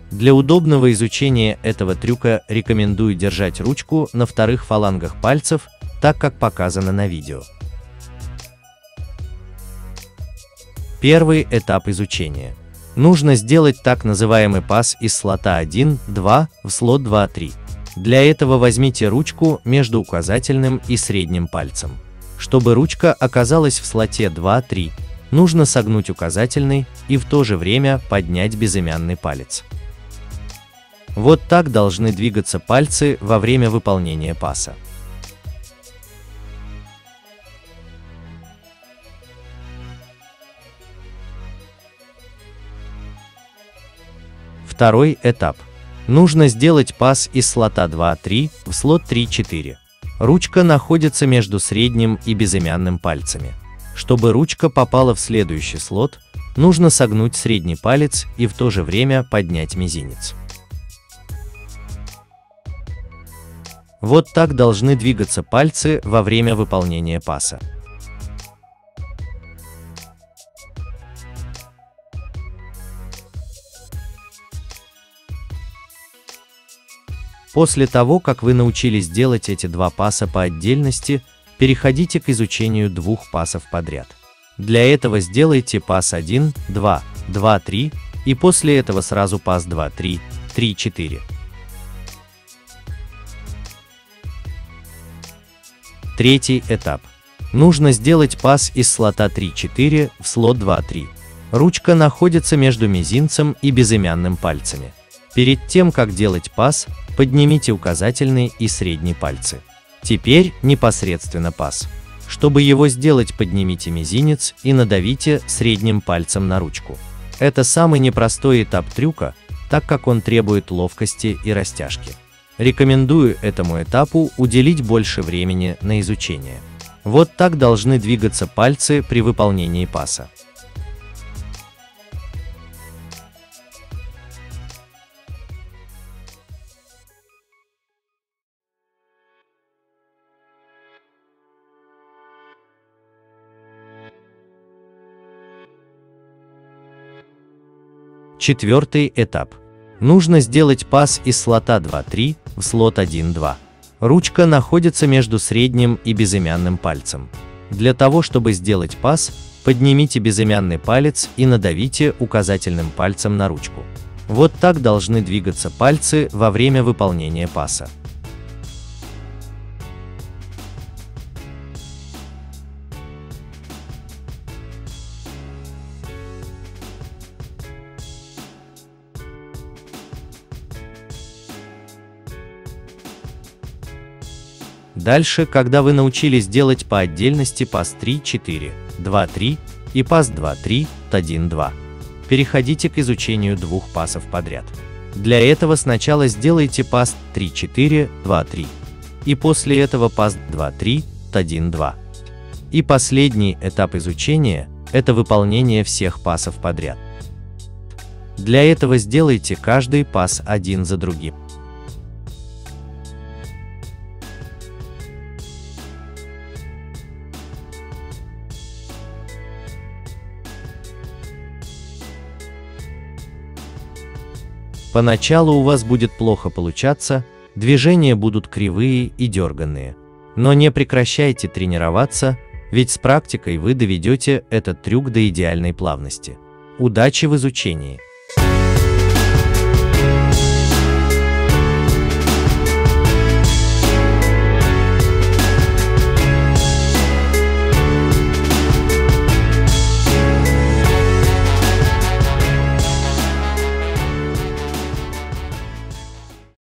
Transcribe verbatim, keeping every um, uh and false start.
Для удобного изучения этого трюка рекомендую держать ручку на вторых фалангах пальцев, так как показано на видео. Первый этап изучения. Нужно сделать так называемый пас из слота один два в слот два три. Для этого возьмите ручку между указательным и средним пальцем. Чтобы ручка оказалась в слоте два три, нужно согнуть указательный и в то же время поднять безымянный палец. Вот так должны двигаться пальцы во время выполнения паса. Второй этап. Нужно сделать пас из слота два три в слот три четыре. Ручка находится между средним и безымянным пальцами. Чтобы ручка попала в следующий слот, нужно согнуть средний палец и в то же время поднять мизинец. Вот так должны двигаться пальцы во время выполнения паса. После того, как вы научились делать эти два паса по отдельности, переходите к изучению двух пасов подряд. Для этого сделайте пас один два два три и после этого сразу пас два три три четыре. Третий этап. Нужно сделать пас из слота три четыре в слот два три. Ручка находится между мизинцем и безымянным пальцами. Перед тем, как делать пас, поднимите указательный и средний пальцы. Теперь непосредственно пас. Чтобы его сделать, поднимите мизинец и надавите средним пальцем на ручку. Это самый непростой этап трюка, так как он требует ловкости и растяжки. Рекомендую этому этапу уделить больше времени на изучение. Вот так должны двигаться пальцы при выполнении паса. Четвертый этап. Нужно сделать пас из слота два три в слот один два. Ручка находится между средним и безымянным пальцем. Для того, чтобы сделать пас, поднимите безымянный палец и надавите указательным пальцем на ручку. Вот так должны двигаться пальцы во время выполнения паса. Дальше, когда вы научились делать по отдельности пас три четыре два три и пас два три один два, переходите к изучению двух пасов подряд. Для этого сначала сделайте пас три четыре два три и после этого пас два три один два. И последний этап изучения – это выполнение всех пасов подряд. Для этого сделайте каждый пас один за другим. Поначалу у вас будет плохо получаться, движения будут кривые и дерганные. Но не прекращайте тренироваться, ведь с практикой вы доведете этот трюк до идеальной плавности. Удачи в изучении!